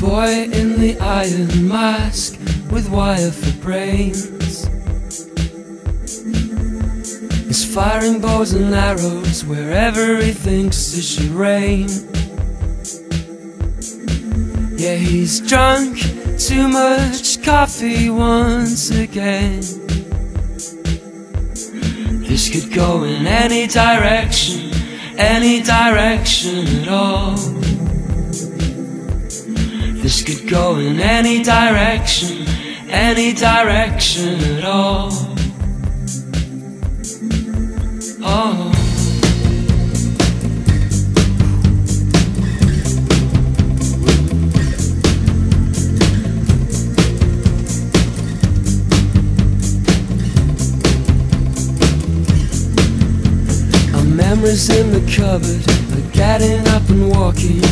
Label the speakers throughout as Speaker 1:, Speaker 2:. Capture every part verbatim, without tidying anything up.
Speaker 1: boy in the iron mask with wire for brains is firing bows and arrows wherever he thinks it should rain. Yeah, he's drunk too much coffee once again. This could go in any direction, any direction at all. This could go in any direction, any direction at all. Oh. Our memories in the cupboard are getting up and walking.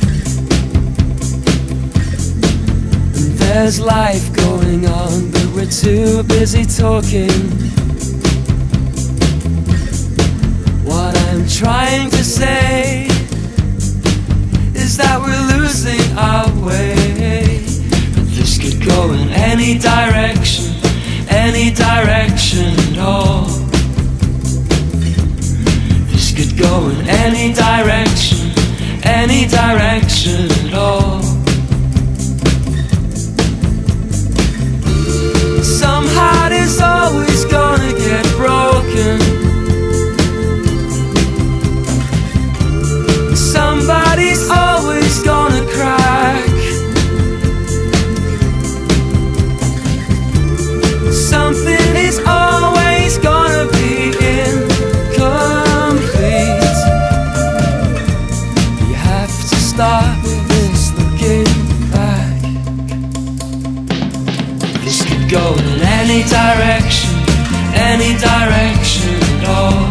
Speaker 1: There's life going on, but we're too busy talking. What I'm trying to say is that we're losing our way. But this could go in any direction, any direction at all. This could go in any direction, any direction at all. Some heart is always gonna get broken. Somebody's always gonna crack. Something is always gonna be incomplete. You have to stop this looking back. This could go in any direction, any direction at all.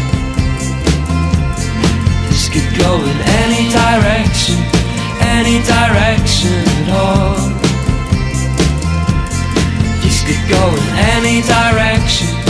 Speaker 1: This could go in any direction, any direction at all. This could go in any direction,